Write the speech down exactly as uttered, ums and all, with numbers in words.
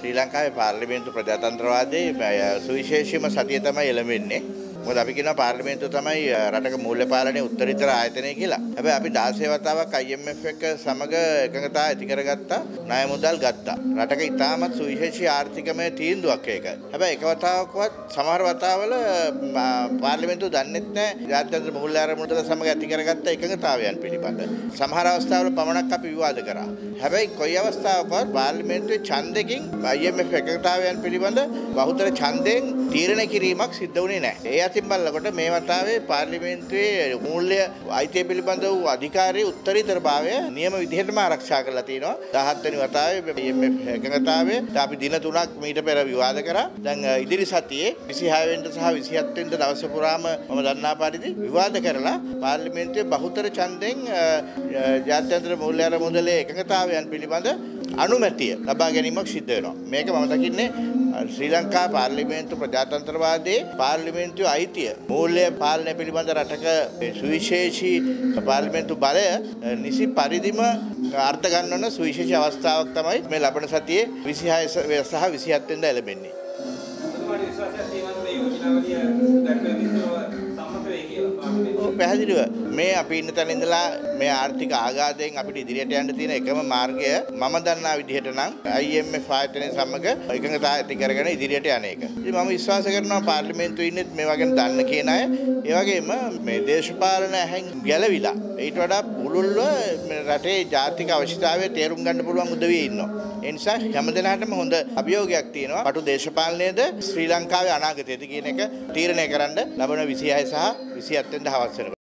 ශ්‍රී ලංකාවේ පාර්ලිමේන්තු ප්‍රජාතන්ත්‍රවාදයේ සුවිශේෂීම සතිය තමයි එළඹෙන්නේ. මොකද අපි කියනවා පාර්ලිමේන්තුව තමයි රටක මූල්‍ය පාලනයේ උත්තරීතර ආයතනය කියලා. හැබැයි අපි දාසය වතාවක් I M F එක සමග එකඟතාව ඇති කරගත්තා. ණය මුදල් ගත්තා. රටක ඉතාමත් සුවිශේෂී ආර්ථිකමය තීන්දුවක් ඒක. හැබැයි එක වතාවකවත් සමහර වතාවල පාර්ලිමේන්තුව දන්නෙත් නැහැ ජාත්‍යන්තර මූල්‍ය ආරමුදල සමග ඇති කරගත්ත එකඟතාවයන් පිළිබඳ. සමහර අවස්ථාවල පමණක් අපි විවාද කරා. හැබැයි කොයි අවස්ථාවකවත් පාර්ලිමේන්තුවේ ඡන්දකින් I M F එකඟතාවයන් පිළිබඳ බහුතර ඡන්දයෙන් තීරණය කිරීමක් සිද්ධ වුණේ නැහැ. ඒ අතින් බලනකොට මේ වතාවේ පාර්ලිමේන්තුවේ මූල්‍ය අයිතිය පිළිබඳ වූ අධිකාරියේ උත්තරීතරභාවය නියම විදිහටම ආරක්ෂා කරලා තියෙනවා. දහහත් වෙනි වතාවේ I M F එකඟතාවය අපි දින තුනක් මීට පෙර විවාද කරා. දැන් ඉදිරි සතියේ විසිහය වෙනිදා සහ විසිහත් වෙනිදා දවස පුරාම මම දන්නා පරිදි විවාද කරලා පාර්ලිමේන්තුවේ බහුතර ඡන්දයෙන් ජාත්‍යන්තර මූල්‍ය ආරමුදලේ එකඟතාවයන් පිළිබඳ අනුමැතිය ලබා ගැනීමක් සිද්ධ වෙනවා. මේක මම දකින්නේ ශ්‍රී ලංකා පාර්ලිමේන්තු ප්‍රජාතන්ත්‍රවාදයේ පාර්ලිමේන්තුවේ අයිතිය මූල්‍ය පාලනය පිළිබඳ රටක සුවිශේෂී පාර්ලිමේන්තු බලය නිසි පරිදිම අර්ථ ගන්නවන සුවිශේෂී අවස්ථාවක් තමයි මේ ලබන සතියේ විසිහය සහ විසිහත් වෙනිදා ලැබෙන්නේ. පැහැදිලිව මේ අපි ඉන්න තැන ඉඳලා මේ ආර්ථික ආഘാතයෙන් අපිට ඉදිරියට යන්න තියෙන එකම මාර්ගය මම දන්නා විදිහට නම් I M F ආයතනය සමග එකඟතාවය ඇති කරගෙන ඉදිරියට යන එක. ඉතින් මම විශ්වාස කරනවා පාර්ලිමේන්තුවේ ඉන්නෙත් මේවා ගැන දන්න කියන අය. ඒ වගේම මේ දේශපාලන ඇහෙන් ගැලවිලා ඊට වඩා පුළුල්ව රටේ ජාතික අවශ්‍යතාවය තේරුම් ගන්න පුළුවන් උදවියේ ඉන්නවා. ඒ නිසා හැමදෙනාටම හොඳ අභියෝගයක් තියෙනවා. පටු දේශපාලනයේද ශ්‍රී ලංකාවේ අනාගතයද කියන එක තීරණය කරන්න ලබන විසිහය සහ විසිහත් වෙනිදා හවස වෙනකොට